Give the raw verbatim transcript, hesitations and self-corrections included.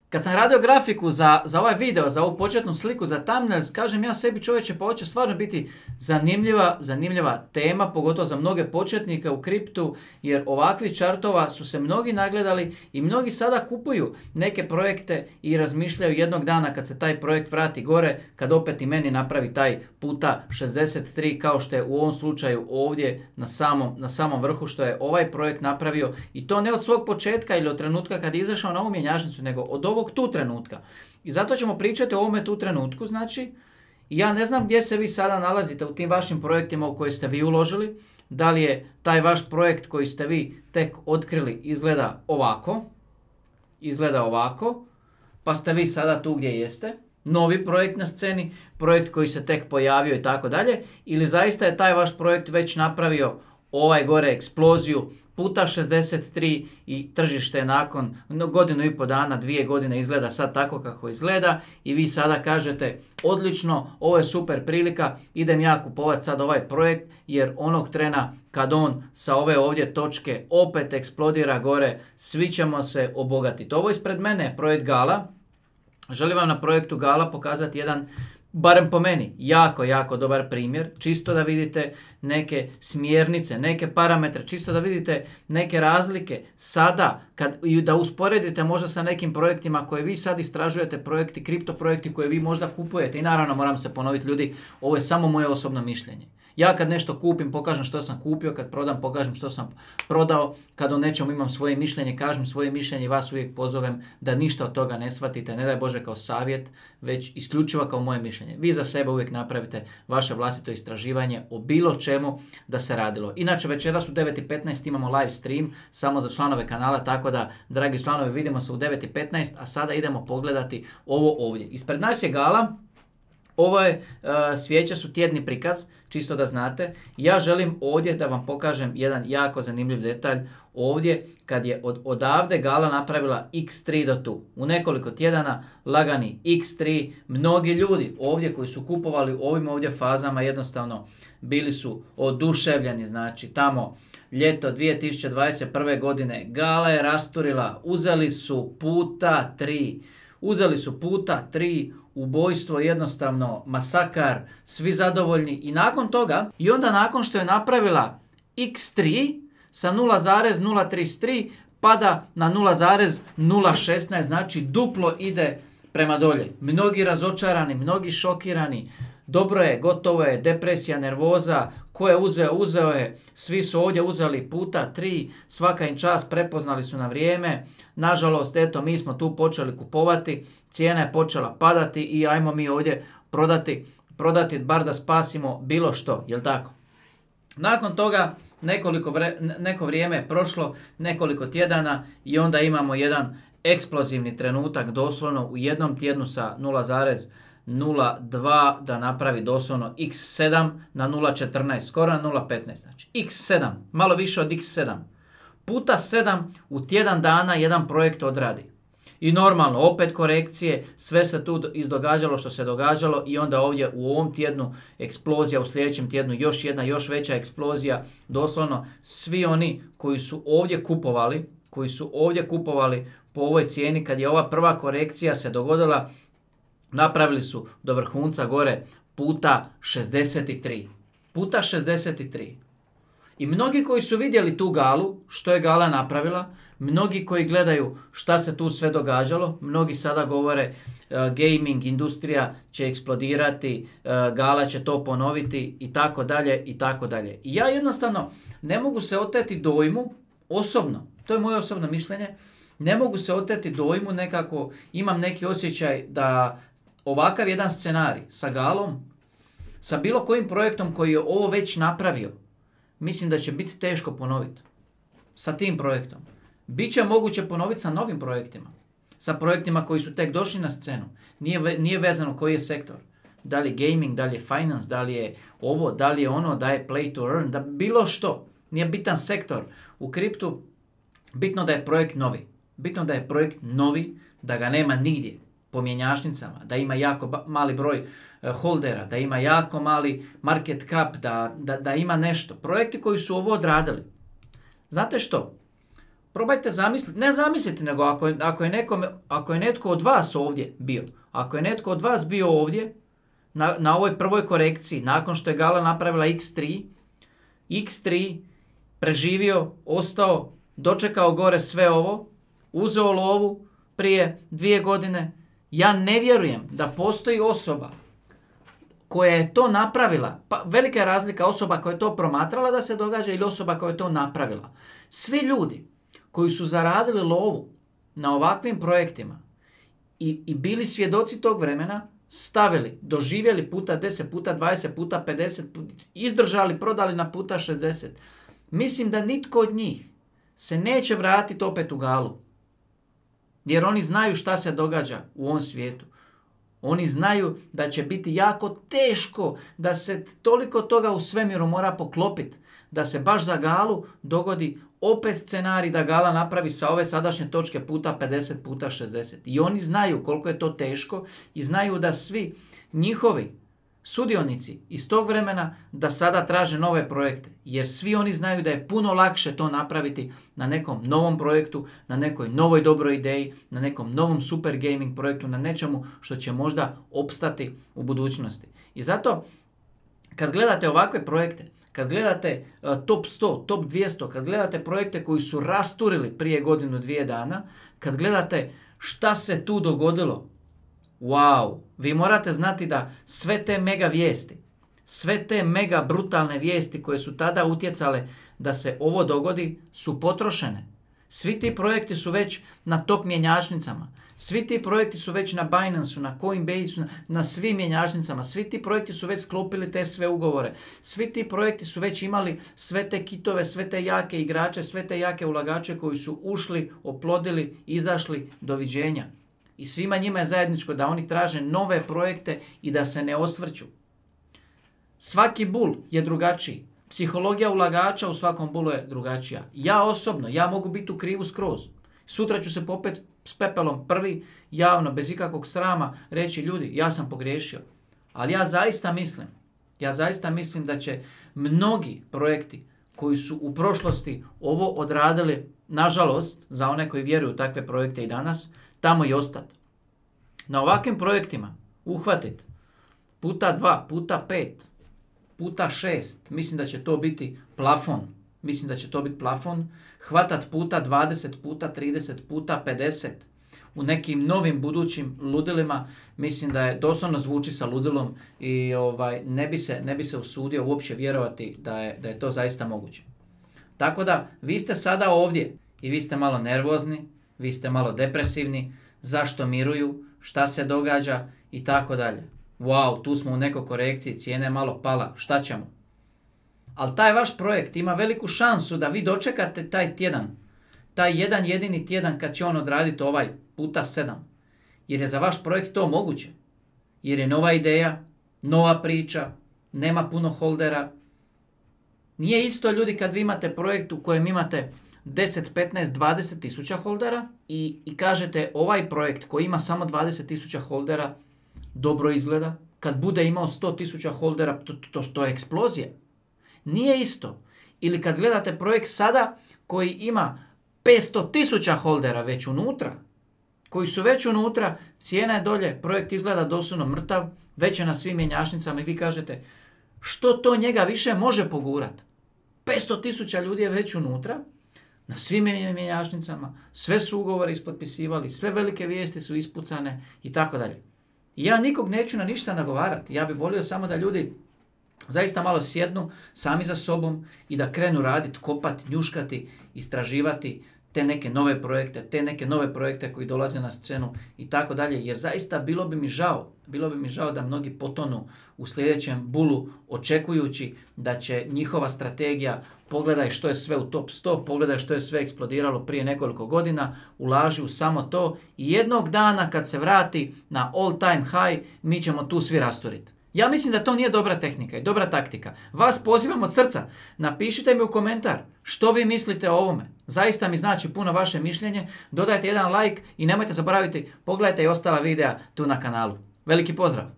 Kad sam radio grafiku za, za ovaj video, za ovu početnu sliku, za thumbnails, kažem ja sebi, čovječe, pa ovo će stvarno biti zanimljiva, zanimljiva tema, pogotovo za mnoge početnike u kriptu, jer ovakvih čartova su se mnogi nagledali i mnogi sada kupuju neke projekte i razmišljaju jednog dana kad se taj projekt vrati gore, kad opet i meni napravi taj puta šezdeset tri, kao što je u ovom slučaju ovdje na samom, na samom vrhu, što je ovaj projekt napravio, i to ne od svog početka ili od trenutka kad je izašao na ovu mjenjačnicu, nego od ovog tu trenutka. I zato ćemo pričati o ovome tu trenutku, znači, ja ne znam gdje se vi sada nalazite u tim vašim projektima u koje ste vi uložili, da li je taj vaš projekt koji ste vi tek otkrili izgleda ovako, izgleda ovako, pa ste vi sada tu gdje jeste, novi projekt na sceni, projekt koji se tek pojavio i tako dalje, ili zaista je taj vaš projekt već napravio ovaj gore eksploziju puta šezdeset tri i tržište je nakon godinu i po dana, dvije godine izgleda sad tako kako izgleda i vi sada kažete odlično, ovo je super prilika, idem ja kupovati sad ovaj projekt jer onog trena kad on sa ove ovdje točke opet eksplodira gore, svi ćemo se obogatiti. Ovo ispred mene je projekt Gala. Želim vam na projektu Gala pokazati jedan, barem po meni, jako, jako dobar primjer, čisto da vidite neke smjernice, neke parametre, čisto da vidite neke razlike sada, kad, i da usporedite možda sa nekim projektima koje vi sad istražujete, projekti, kripto projekti koje vi možda kupujete. I naravno moram se ponoviti, ljudi, ovo je samo moje osobno mišljenje. Ja kad nešto kupim, pokažem što sam kupio, kad prodam, pokažem što sam prodao, kad o nečemu imam svoje mišljenje, kažem svoje mišljenje i vas uvijek pozovem da ništa od toga ne shvatite, ne daj Bože kao savjet, već isključivo kao moje mišljenje. Vi za sebe uvijek napravite vaše vlastito istraživanje o bilo čemu da se radilo. Inače, večeras u devet i petnaest imamo live stream samo za članove kanala, tako da, dragi članovi, vidimo se u devet i petnaest, a sada idemo pogledati ovo ovdje. Ispred nas je Gala. Ove uh, svijeće su tjedni prikaz, čisto da znate. Ja želim ovdje da vam pokažem jedan jako zanimljiv detalj. Ovdje kad je od, odavde Gala napravila iks tri do tu. U nekoliko tjedana lagani iks tri. Mnogi ljudi ovdje koji su kupovali u ovim ovdje fazama jednostavno bili su oduševljeni. Znači tamo ljeto dvije tisuće dvadeset prve godine Gala je rasturila, uzeli su puta tri. Uzeli su puta tri, ubojstvo jednostavno, masakar, svi zadovoljni i nakon toga, i onda nakon što je napravila iks tri sa nula zarez nula trideset tri pada na nula zarez nula šesnaest, znači duplo ide prema dolje. Mnogi razočarani, mnogi šokirani, dobro je, gotovo je, depresija, nervoza, ko je uzeo, uzeo je, svi su ovdje uzeli puta tri, svaka im čast, prepoznali su na vrijeme, nažalost, eto, mi smo tu počeli kupovati, cijena je počela padati i ajmo mi ovdje prodati, prodati bar da spasimo bilo što, jel tako? Nakon toga, nekoliko vre, neko vrijeme je prošlo, nekoliko tjedana i onda imamo jedan eksplozivni trenutak, doslovno u jednom tjednu sa nula zarez nula dva da napravi doslovno iks sedam na nula četrnaest, skoro na nula petnaest, znači iks sedam, malo više od iks sedam, puta sedam u tjedan dana jedan projekt odradi. I normalno, opet korekcije, sve se tu izdogađalo što se događalo i onda ovdje u ovom tjednu eksplozija, u sljedećem tjednu još jedna, još veća eksplozija, doslovno svi oni koji su ovdje kupovali, koji su ovdje kupovali po ovoj cijeni, kad je ova prva korekcija se dogodila, napravili su do vrhunca gore puta šezdeset tri. Puta šezdeset tri. I mnogi koji su vidjeli tu Galu, što je Gala napravila, mnogi koji gledaju šta se tu sve događalo, mnogi sada govore uh, gaming industrija će eksplodirati, uh, Gala će to ponoviti i tako dalje i tako dalje. I ja jednostavno ne mogu se oteti dojmu, osobno, to je moje osobno mišljenje, ne mogu se oteti dojmu, nekako imam neki osjećaj da ovakav jedan scenarij sa Galom, sa bilo kojim projektom koji je ovo već napravio, mislim da će biti teško ponoviti. Sa tim projektom. Biće moguće ponoviti sa novim projektima. Sa projektima koji su tek došli na scenu. Nije, ve, nije vezano koji je sektor. Da li je gaming, da li je finance, da li je ovo, da li je ono, da je play to earn, da bilo što. Nije bitan sektor. U kriptu bitno da je projekt novi. Bitno da je projekt novi, da ga nema nigdje po mjenjačnicama, da ima jako mali broj uh, holdera, da ima jako mali market cap, da, da, da ima nešto. Projekti koji su ovo odradili. Znate što? Probajte zamisliti, ne zamisliti, nego ako je, ako, je nekom, ako je netko od vas ovdje bio, ako je netko od vas bio ovdje, na, na ovoj prvoj korekciji, nakon što je Gala napravila iks tri, iks tri, preživio, ostao, dočekao gore sve ovo, uzeo lovu prije dvije godine, ja ne vjerujem da postoji osoba koja je to napravila, pa velika je razlika osoba koja je to promatrala da se događa ili osoba koja je to napravila. Svi ljudi koji su zaradili lovu na ovakvim projektima i, i bili svjedoci tog vremena, stavili, doživjeli puta deset, puta dvadeset, puta pedeset, izdržali, prodali na puta šezdeset. Mislim da nitko od njih se neće vratiti opet u Galu. Jer oni znaju šta se događa u ovom svijetu. Oni znaju da će biti jako teško, da se toliko toga u svemiru mora poklopiti, da se baš za Galu dogodi opet scenarij da Gala napravi sa ove sadašnje točke puta pedeset, puta šezdeset. I oni znaju koliko je to teško i znaju da svi njihovi sudionici iz tog vremena da sada traže nove projekte. Jer svi oni znaju da je puno lakše to napraviti na nekom novom projektu, na nekoj novoj dobroj ideji, na nekom novom super gaming projektu, na nečemu što će možda opstati u budućnosti. I zato kad gledate ovakve projekte, kad gledate uh, top sto, top dvjesto, kad gledate projekte koji su rasturili prije godinu, dvije dana, kad gledate šta se tu dogodilo, wow, vi morate znati da sve te mega vijesti, sve te mega brutalne vijesti koje su tada utjecale da se ovo dogodi su potrošene. Svi ti projekti su već na top mjenjačnicama. Svi ti projekti su već na Binance-u, na Coinbase-u, na, na svim mjenjačnicama. Svi ti projekti su već sklopili te sve ugovore. Svi ti projekti su već imali sve te kitove, sve te jake igrače, sve te jake ulagače koji su ušli, oplodili, izašli, doviđenja. I svima njima je zajedničko da oni traže nove projekte i da se ne osvrću. Svaki bull je drugačiji. Psihologija ulagača u svakom bullu je drugačija. Ja osobno, ja mogu biti u krivu skroz. Sutra ću se popet s pepelom prvi, javno, bez ikakvog srama, reći ljudi, ja sam pogriješio. Ali ja zaista mislim, ja zaista mislim da će mnogi projekti koji su u prošlosti ovo odradili, nažalost, za one koji vjeruju u takve projekte i danas, tamo i ostati. Na ovakvim projektima uhvatiti puta dva, puta pet, puta šest, mislim da će to biti plafon. Mislim da će to biti plafon. Hvatat puta dvadeset, puta trideset, puta pedeset. U nekim novim budućim ludilima, mislim da je doslovno zvuči sa ludilom i ovaj, ne bi se, ne bi se usudio uopće vjerovati da je, da je to zaista moguće. Tako da, vi ste sada ovdje i vi ste malo nervozni, vi ste malo depresivni, zašto miruju, šta se događa i tako dalje. Wow, tu smo u nekoj korekciji, cijena je malo pala, šta ćemo? Ali taj vaš projekt ima veliku šansu da vi dočekate taj tjedan, taj jedan jedini tjedan kad će on odraditi ovaj puta sedam. Jer je za vaš projekt to moguće. Jer je nova ideja, nova priča, nema puno holdera. Nije isto, ljudi, kad vi imate projekt u kojem imate deset, petnaest, dvadeset tisuća holdera i, i kažete ovaj projekt koji ima samo dvadeset tisuća holdera dobro izgleda. Kad bude imao sto tisuća holdera, to, to, to je eksplozija. Nije isto. Ili kad gledate projekt sada koji ima petsto tisuća holdera već unutra, koji su već unutra, cijena je dolje, projekt izgleda doslovno mrtav, već je na svim mjenjačnicama i vi kažete što to njega više može pogurati? petsto tisuća ljudi je već unutra, na svim mjenjačnicama, sve su ugovore ispotpisivali, sve velike vijesti su ispucane i tako dalje. Ja nikog neću na ništa nagovarati, ja bih volio samo da ljudi zaista malo sjednu sami za sobom i da krenu raditi, kopati, njuškati, istraživati te neke nove projekte, te neke nove projekte koji dolaze na scenu i tako dalje, jer zaista bilo bi mi žao, bilo bi mi žao da mnogi potonu u sljedećem bulu očekujući da će njihova strategija, pogledaj što je sve u top sto, pogledaj što je sve eksplodiralo prije nekoliko godina, ulaži u samo to i jednog dana kad se vrati na all time high, mi ćemo tu svi rasturiti. Ja mislim da to nije dobra tehnika i dobra taktika. Vas pozivam od srca. Napišite mi u komentar što vi mislite o ovome. Zaista mi znači puno vaše mišljenje. Dodajte jedan like i nemojte zaboraviti, pogledajte i ostala videa tu na kanalu. Veliki pozdrav!